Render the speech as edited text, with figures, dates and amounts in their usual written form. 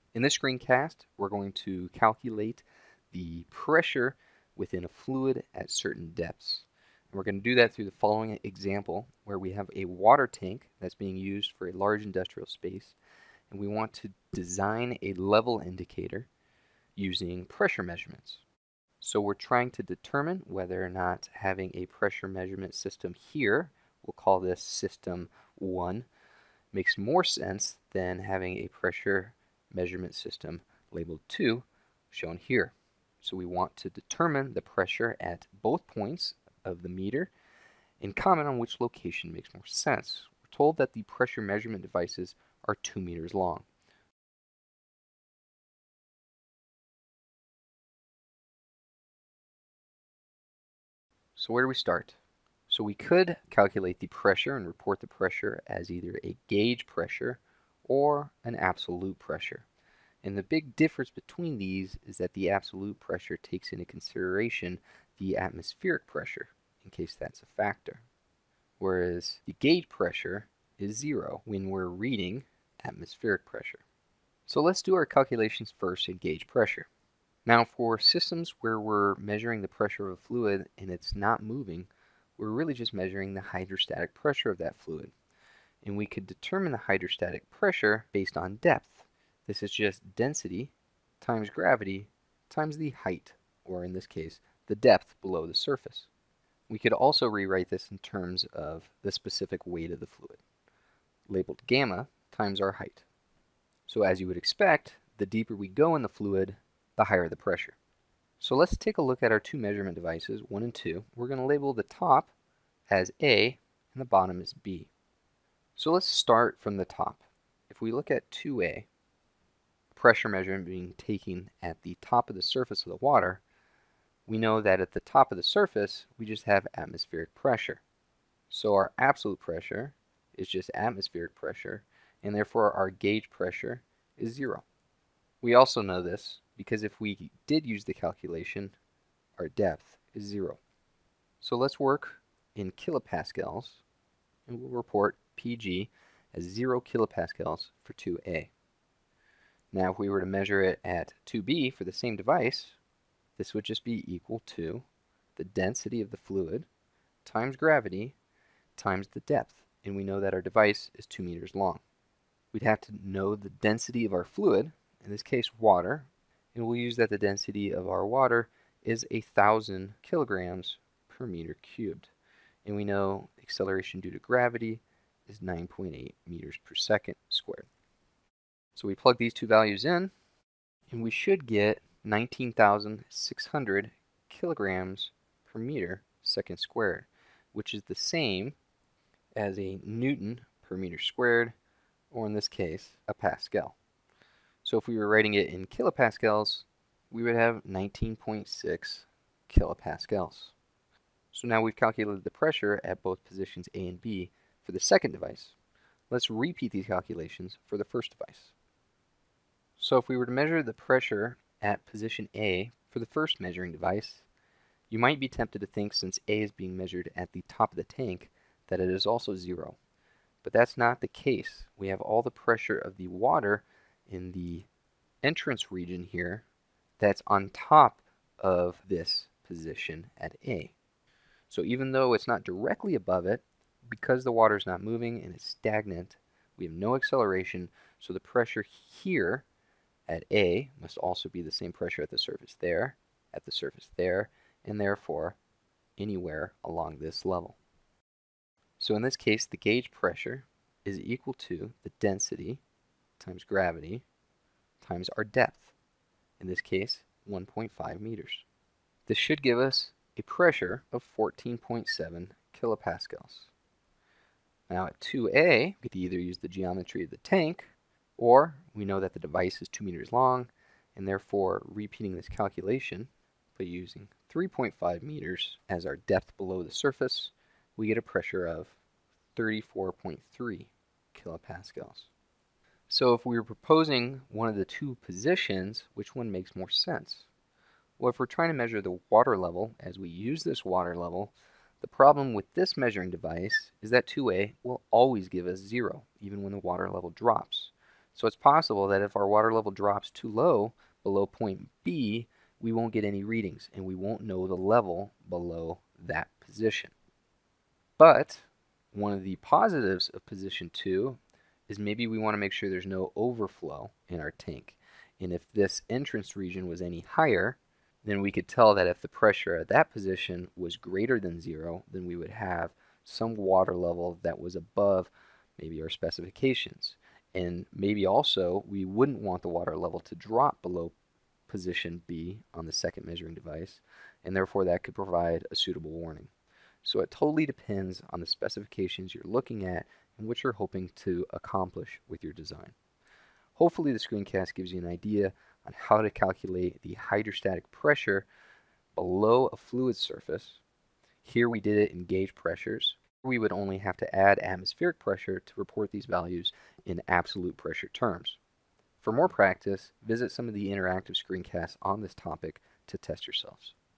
In this screencast, we're going to calculate the pressure within a fluid at certain depths. And we're going to do that through the following example, where we have a water tank that's being used for a large industrial space, and we want to design a level indicator using pressure measurements. So we're trying to determine whether or not having a pressure measurement system here, we'll call this system 1, makes more sense than having a pressure measurement system labeled 2, shown here. So we want to determine the pressure at both points of the meter and comment on which location makes more sense. We're told that the pressure measurement devices are 2 meters long. So where do we start? So we could calculate the pressure and report the pressure as either a gauge pressure or an absolute pressure. And the big difference between these is that the absolute pressure takes into consideration the atmospheric pressure, in case that's a factor. Whereas the gauge pressure is 0 when we're reading atmospheric pressure. So let's do our calculations first in gauge pressure. Now for systems where we're measuring the pressure of a fluid and it's not moving, we're really just measuring the hydrostatic pressure of that fluid. And we could determine the hydrostatic pressure based on depth. This is just density times gravity times the height, or in this case, the depth below the surface. We could also rewrite this in terms of the specific weight of the fluid, labeled gamma times our height. So as you would expect, the deeper we go in the fluid, the higher the pressure. So let's take a look at our two measurement devices, 1 and 2. We're going to label the top as A and the bottom as B. So let's start from the top. If we look at 2A, pressure measurement being taken at the top of the surface of the water, we know that at the top of the surface, we just have atmospheric pressure. So our absolute pressure is just atmospheric pressure, and therefore our gauge pressure is 0. We also know this because if we did use the calculation, our depth is 0. So let's work in kilopascals, and we'll report Pg as 0 kilopascals for 2A. Now if we were to measure it at 2B for the same device, this would just be equal to the density of the fluid times gravity times the depth, and we know that our device is 2 meters long. We'd have to know the density of our fluid, in this case water, and we'll use that the density of our water is 1,000 kilograms per meter cubed. And we know acceleration due to gravity is 9.8 meters per second squared. So we plug these two values in, and we should get 19,600 kilograms per meter second squared, which is the same as a Newton per meter squared, or in this case, a Pascal. So if we were writing it in kilopascals, we would have 19.6 kilopascals. So now we've calculated the pressure at both positions A and B for the second device. Let's repeat these calculations for the first device. So if we were to measure the pressure at position A for the first measuring device, you might be tempted to think, since A is being measured at the top of the tank, that it is also 0. But that's not the case. We have all the pressure of the water in the entrance region here that's on top of this position at A. So even though it's not directly above it, because the water is not moving and it's stagnant, we have no acceleration, so the pressure here at A must also be the same pressure at the surface there, and therefore anywhere along this level. So in this case, the gauge pressure is equal to the density times gravity times our depth, in this case 1.5 meters. This should give us a pressure of 14.7 kilopascals. Now at 2A, we could either use the geometry of the tank, or we know that the device is 2 meters long, and therefore repeating this calculation by using 3.5 meters as our depth below the surface, we get a pressure of 34.3 kilopascals. So if we were proposing one of the two positions, which one makes more sense? Well, if we're trying to measure the water level as we use this water level, the problem with this measuring device is that 2A will always give us 0, even when the water level drops. So it's possible that if our water level drops too low, below point B, we won't get any readings and we won't know the level below that position. But one of the positives of position 2 is maybe we want to make sure there's no overflow in our tank. And if this entrance region was any higher, then we could tell that if the pressure at that position was greater than 0, then we would have some water level that was above maybe our specifications. And maybe also we wouldn't want the water level to drop below position B on the second measuring device, and therefore that could provide a suitable warning. So it totally depends on the specifications you're looking at and what you're hoping to accomplish with your design. Hopefully the screencast gives you an idea on how to calculate the hydrostatic pressure below a fluid surface. Here we did it in gauge pressures. We would only have to add atmospheric pressure to report these values in absolute pressure terms. For more practice, visit some of the interactive screencasts on this topic to test yourselves.